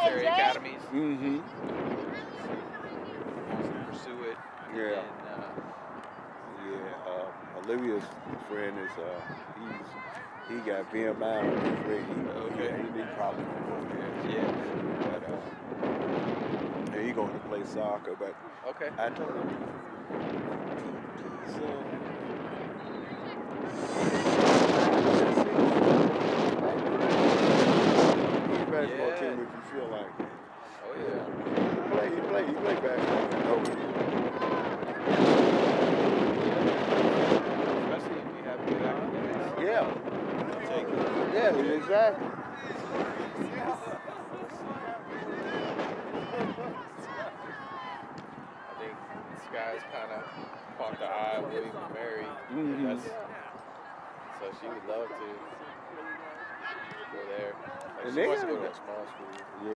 military academies. Mm-hmm. Wants to pursue it. Yeah. And, Olivia's friend is he got VMI on his rig. Okay. He probably gonna go there. Yeah. But he going to play soccer. But Okay. I told him he's basketball team if you feel like it. Oh yeah. You play basketball. Especially if you have good academics. Yeah. Take it. Yeah, exactly. I think this guy's kind of caught the eye of William and Mary. Mm-hmm. So she would love to go there. Like And she they wants to gotta go to go- a small school.